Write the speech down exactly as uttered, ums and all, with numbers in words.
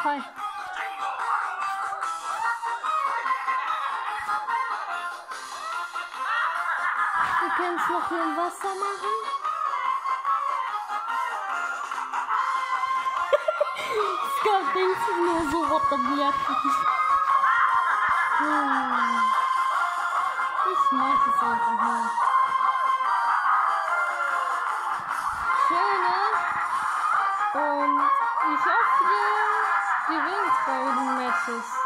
Hi. Du kannst noch hier im Wasser machen. Scott denkt sich nur so, what the black. Hm. Ich mag es einfach mal. Schöne. Und ich hoffe, ihr gewinnt bei den Matches.